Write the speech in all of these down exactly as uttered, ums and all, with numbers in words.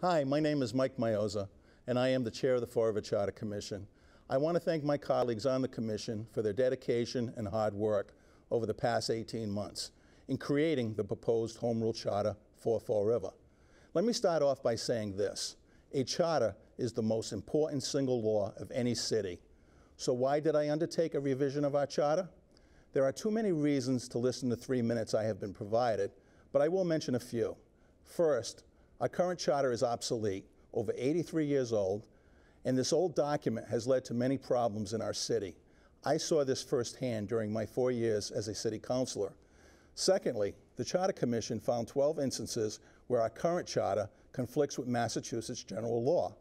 Hi, my name is Mike Miozza, and I am the chair of the Fall River Charter Commission. I want to thank my colleagues on the commission for their dedication and hard work over the past eighteen months in creating the proposed Home Rule Charter for Fall River. Let me start off by saying this. A charter is the most important single law of any city. So why did I undertake a revision of our charter? There are too many reasons to list in the three minutes I have been provided, but I will mention a few. First, our current charter is obsolete, over eighty-three years old, and this old document has led to many problems in our city. I saw this firsthand during my four years as a city councilor. Secondly, the Charter Commission found twelve instances where our current charter conflicts with Massachusetts general law.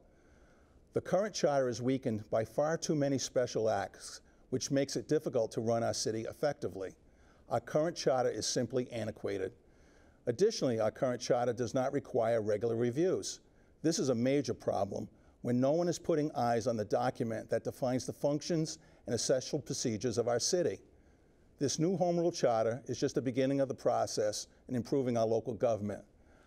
The current charter is weakened by far too many special acts, which makes it difficult to run our city effectively. Our current charter is simply antiquated. Additionally, our current charter does not require regular reviews. This is a major problem when no one is putting eyes on the document that defines the functions and essential procedures of our city. This new Home Rule Charter is just the beginning of the process in improving our local government.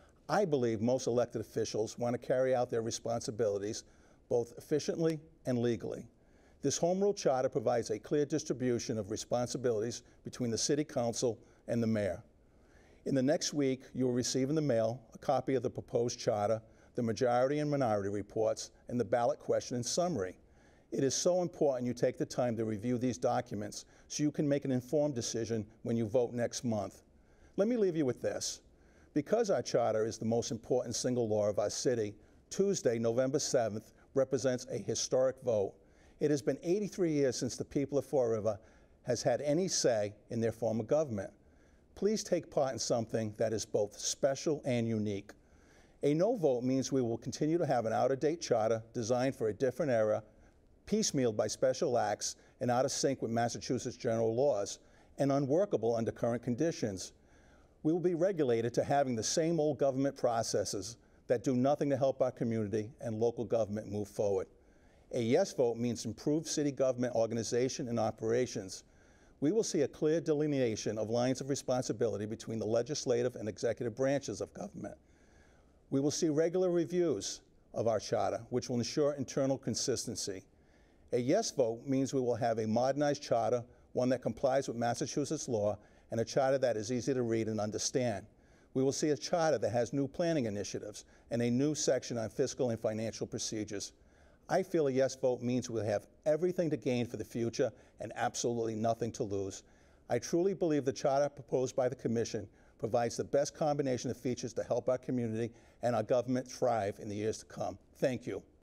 I believe most elected officials want to carry out their responsibilities both efficiently and legally. This Home Rule Charter provides a clear distribution of responsibilities between the City Council and the Mayor. In the next week, you will receive in the mail a copy of the proposed charter, the majority and minority reports, and the ballot question and summary. It is so important you take the time to review these documents so you can make an informed decision when you vote next month. Let me leave you with this. Because our charter is the most important single law of our city, Tuesday, November seventh, represents a historic vote. It has been eighty-three years since the people of Fall River has had any say in their form of government. Please take part in something that is both special and unique. A no vote means we will continue to have an out-of-date charter designed for a different era, piecemealed by special acts and out of sync with Massachusetts general laws, and unworkable under current conditions. We will be regulated to having the same old government processes that do nothing to help our community and local government move forward. A yes vote means improved city government organization and operations. We will see a clear delineation of lines of responsibility between the legislative and executive branches of government. We will see regular reviews of our charter, which will ensure internal consistency. A yes vote means we will have a modernized charter, one that complies with Massachusetts law, and a charter that is easy to read and understand. We will see a charter that has new planning initiatives and a new section on fiscal and financial procedures. I feel a yes vote means we'll have everything to gain for the future and absolutely nothing to lose. I truly believe the charter proposed by the Commission provides the best combination of features to help our community and our government thrive in the years to come. Thank you.